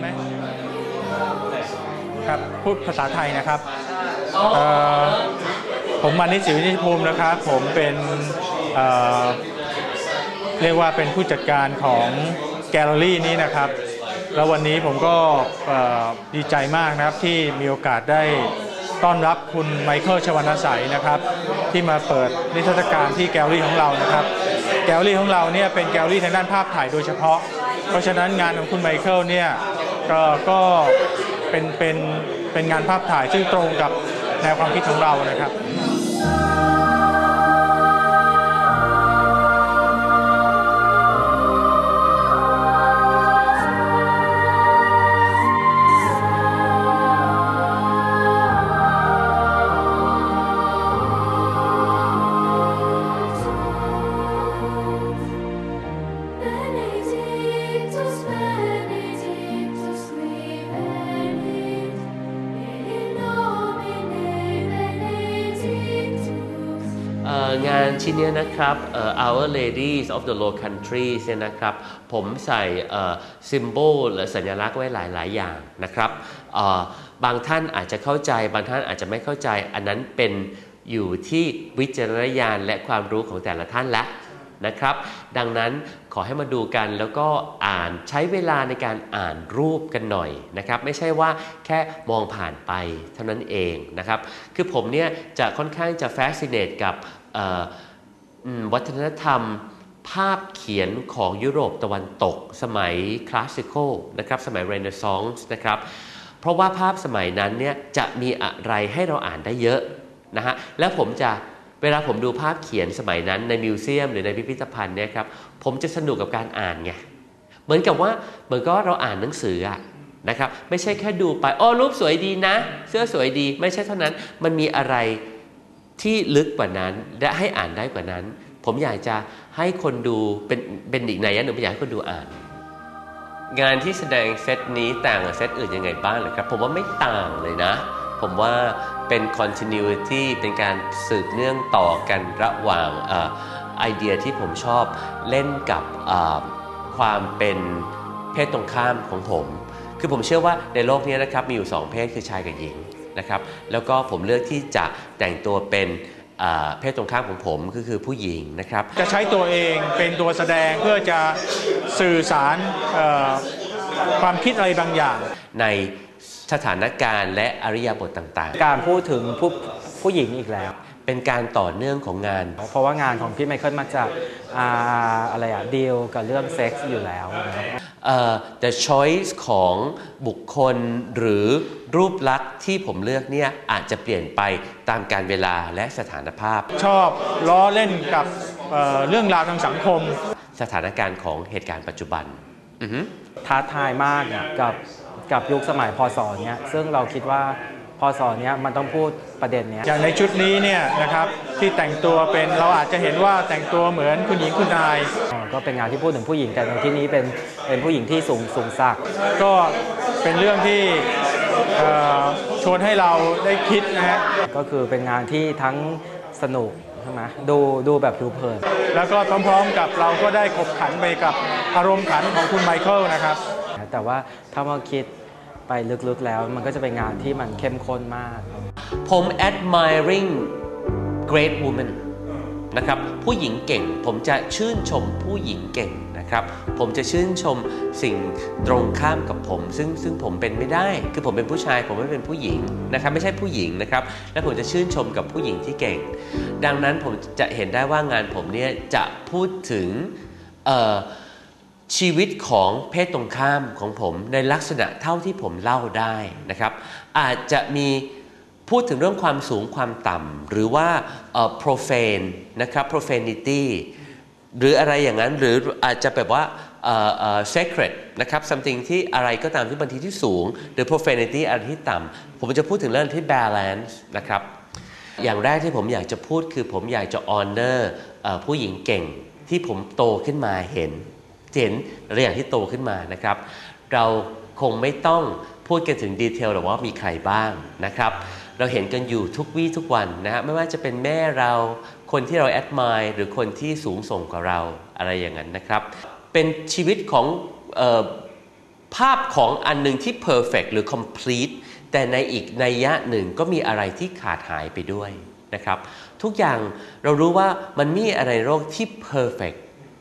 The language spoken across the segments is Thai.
ไหมครับพูดภาษาไทยนะครับผมมานิช ศรีวินิจภูมินะครับผมเป็นเรียกว่าเป็นผู้จัดการของแกลเลอรี่นี้นะครับแล้ววันนี้ผมก็ดีใจมากนะครับที่มีโอกาสได้ต้อนรับคุณไมเคิล ชวรรณไสยนะครับที่มาเปิดนิทรรศการที่แกลเลอรี่ของเรานะครับแกลเลอรี่ของเราเนี่ยเป็นแกลเลอรี่ทางด้านภาพถ่ายโดยเฉพาะเพราะฉะนั้นงานของคุณไมเคิลเนี่ยก็เป็นงานภาพถ่ายซึ่งตรงกับแนวความคิดของเรานะครับงานชิ้นนี้นะครับ Our Ladies of the Low Countries เนี่ยนะครับผมใส่ซิมโบลหรือสัญลักษณ์ไว้หลายอย่างนะครับบางท่านอาจจะเข้าใจบางท่านอาจจะไม่เข้าใจอันนั้นเป็นอยู่ที่วิจารณญาณและความรู้ของแต่ละท่านละนะครับดังนั้นขอให้มาดูกันแล้วก็ใช้เวลาในการอ่านรูปกันหน่อยนะครับไม่ใช่ว่าแค่มองผ่านไปเท่านั้นเองนะครับคือผมเนี่ยจะค่อนข้างจะแฟสซิเนตกับวัฒนธรรมภาพเขียนของยุโรปตะวันตกสมัยคลาสสิคอลนะครับสมัยเรเนซองส์นะครับเพราะว่าภาพสมัยนั้นเนี่ยจะมีอะไรให้เราอ่านได้เยอะนะฮะแล้วเวลาผมดูภาพเขียนสมัยนั้นในมิวเซียมหรือในพิพิธภัณฑ์เนี่ยครับผมจะสนุกกับการอ่านไงเหมือนกับเราอ่านหนังสือนะครับไม่ใช่แค่ดูไปรูปสวยดีนะเสื้อสวยดีไม่ใช่เท่านั้นมันมีอะไรที่ลึกกว่านั้นและให้อ่านได้กว่านั้นผมอยากจะให้คนดูเป็นอีกนัยยะหนึ่งผมอยากให้คนดูอ่านงานที่แสดงเซตนี้ต่างกับเซตอื่นยังไงบ้างหรือครับผมว่าไม่ต่างเลยนะผมว่าเป็น continuity เป็นการสืบเนื่องต่อกันระหว่างไอเดียที่ผมชอบเล่นกับความเป็นเพศตรงข้ามของผมคือผมเชื่อว่าในโลกนี้นะครับมีอยู่2เพศคือชายกับหญิงนะครับแล้วก็ผมเลือกที่จะแต่งตัวเป็นเพศตรงข้ามของผมก็คือผู้หญิงนะครับจะใช้ตัวเองเป็นตัวแสดงเพื่อจะสื่อสารความคิดอะไรบางอย่างในสถานการณ์และอริยบทต่างๆการพูดถึงผู้หญิงอีกแล้วเป็นการต่อเนื่องของงานเพราะว่างานของพี่ไมเคิลมักจะดีลกับเรื่องเซ็กส์อยู่แล้ว the choice ของบุคคลหรือรูปลักษณ์ที่ผมเลือกเนี่ยอาจจะเปลี่ยนไปตามกาลเวลาและสถานภาพชอบล้อเล่นกับเรื่องราวทางสังคมสถานการณ์ของเหตุการณ์ปัจจุบันท้าทายมากกับยุคสมัยพศเนี้ยซึ่งเราคิดว่าพศเนี้ยมันต้องพูดประเด็นเนี้ยอย่างในชุดนี้เนี่ยนะครับที่แต่งตัวเป็นเราอาจจะเห็นว่าแต่งตัวเหมือนคุณหญิงคุณนายก็เป็นงานที่พูดถึงผู้หญิงแต่ในที่นี้เป็นผู้หญิงที่สูงศักดิ์ก็เป็นเรื่องที่ชวนให้เราได้คิดนะฮะก็คือเป็นงานที่ทั้งสนุกใช่ไหมดูแบบดูเพลินแล้วก็พร้อมๆกับเราก็ได้ขบขันไปกับอารมณ์ขันของคุณไมเคิลนะครับแต่ว่าถ้ามาคิดไปลึกๆแล้วมันก็จะเป็นงานที่มันเข้มข้นมากผม admiring great woman นะครับผู้หญิงเก่งผมจะชื่นชมผู้หญิงเก่งนะครับผมจะชื่นชมสิ่งตรงข้ามกับผมซึ่งผมเป็นไม่ได้คือผมเป็นผู้ชายผมไม่เป็นผู้หญิงนะครับไม่ใช่ผู้หญิงนะครับและผมจะชื่นชมกับผู้หญิงที่เก่งดังนั้นผมจะเห็นได้ว่างานผมเนี่ยจะพูดถึงชีวิตของเพศตรงข้ามของผมในลักษณะเท่าที่ผมเล่าได้นะครับอาจจะมีพูดถึงเรื่องความสูงความต่ำหรือว่าprofane นะครับ profanity หรืออะไรอย่างนั้นหรืออาจจะแบบว่าsacred นะครับ something ที่อะไรก็ตามที่บางทีที่สูงหรือ profanity อะไรที่ต่ำผมจะพูดถึงเรื่องที่ balance นะครับอย่างแรกที่ผมอยากจะพูดคือผมอยากจะ honor ผู้หญิงเก่งที่ผมโตขึ้นมาเห็นอะไรอย่างที่โตขึ้นมานะครับเราคงไม่ต้องพูดกันถึงดีเทลหรอกว่ามีใครบ้างนะครับเราเห็นกันอยู่ทุกวี่ทุกวันนะฮะไม่ว่าจะเป็นแม่เราคนที่เรา admire หรือคนที่สูงส่งกว่าเราอะไรอย่างนั้นนะครับเป็นชีวิตของภาพของอันหนึ่งที่ perfect หรือ complete แต่ในอีกนัยยะหนึ่งก็มีอะไรที่ขาดหายไปด้วยนะครับทุกอย่างเรารู้ว่ามันมีอะไรโลกที่ perfect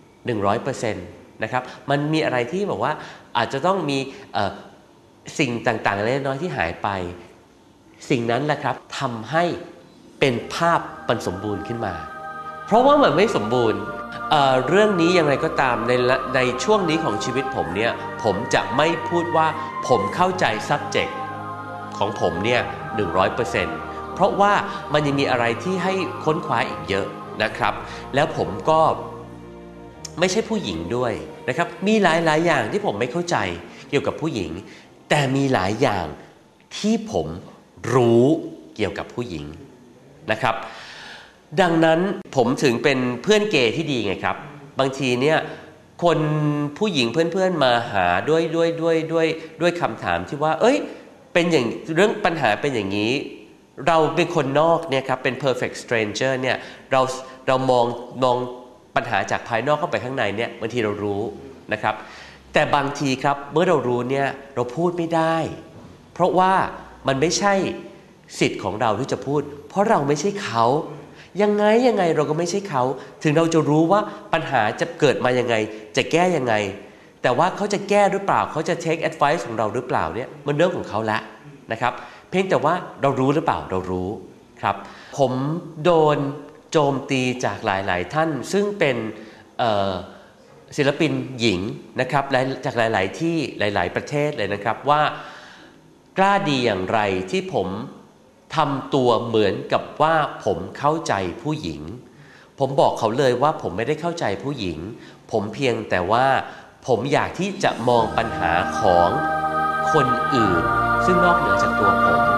100% นะครับมันมีอะไรที่บอกว่าอาจจะต้องมีสิ่งต่างๆเล็กน้อยที่หายไปสิ่งนั้นแหละครับทำให้เป็นภาพมันสมบูรณ์ขึ้นมาเพราะว่ามันไม่สมบูรณ์เรื่องนี้อย่างไรก็ตามในช่วงนี้ของชีวิตผมเนี่ยผมจะไม่พูดว่าผมเข้าใจ subject ของผมเนี่ย 100% เพราะว่ามันยังมีอะไรที่ให้ค้นคว้าอีกเยอะนะครับแล้วผมก็ไม่ใช่ผู้หญิงด้วยนะครับมีหลายอย่างที่ผมไม่เข้าใจเกี่ยวกับผู้หญิงแต่มีหลายอย่างที่ผมรู้เกี่ยวกับผู้หญิงนะครับดังนั้นผมถึงเป็นเพื่อนเกย์ที่ดีไงครับบางทีเนี่ยคนผู้หญิงเพื่อนๆมาหาด้วยคำถามที่ว่าเอ้ยเป็นอย่างเรื่องปัญหาเป็นอย่างนี้เราเป็นคนนอกเนี่ยครับเป็น perfect stranger เนี่ยเรามองปัญหาจากภายนอกเข้าไปข้างในเนี่ยบางทีเรารู้นะครับแต่บางทีครับเมื่อเรารู้เนี่ยเราพูดไม่ได้เพราะว่ามันไม่ใช่สิทธิ์ของเราที่จะพูดเพราะเราไม่ใช่เขายังไงเราก็ไม่ใช่เขาถึงเราจะรู้ว่าปัญหาจะเกิดมายังไงจะแก้ยังไงแต่ว่าเขาจะแก้หรือเปล่าเขาจะ take advice ของเราหรือเปล่าเนี่ยมันเรื่องของเขาละนะครับเพียงแต่ว่าเรารู้หรือเปล่าเรารู้ครับผมโดนโจมตีจากหลายๆท่านซึ่งเป็นศิลปินหญิงนะครับจากหลายๆที่หลายๆประเทศเลยนะครับว่ากล้าดีอย่างไรที่ผมทำตัวเหมือนกับว่าผมเข้าใจผู้หญิงผมบอกเขาเลยว่าผมไม่ได้เข้าใจผู้หญิงผมเพียงแต่ว่าผมอยากที่จะมองปัญหาของคนอื่นซึ่งนอกเหนือจากตัวผม